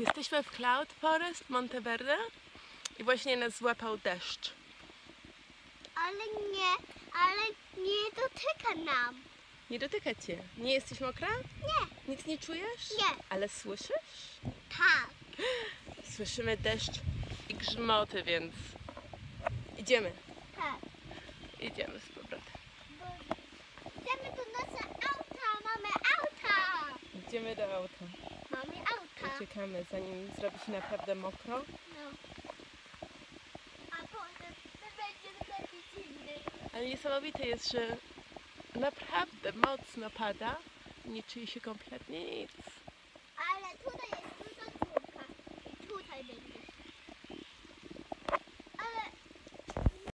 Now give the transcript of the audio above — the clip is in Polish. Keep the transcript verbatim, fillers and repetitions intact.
Jesteśmy w Cloud Forest w Monteverde i właśnie nas złapał deszcz. Ale nie, ale nie dotyka nam. Nie dotyka cię. Nie jesteś mokra? Nie. Nic nie czujesz? Nie. Ale słyszysz? Tak. Słyszymy deszcz i grzmoty, więc idziemy. Tak. Idziemy z powrotem. Idziemy do nasze auta, mamy auta. Idziemy do auta. Mamy auta. Uciekamy, zanim zrobi się naprawdę mokro. No. A potem to będzie taki zimny. Ale niesamowite jest, że naprawdę mocno pada. Nie czuje się kompletnie nic.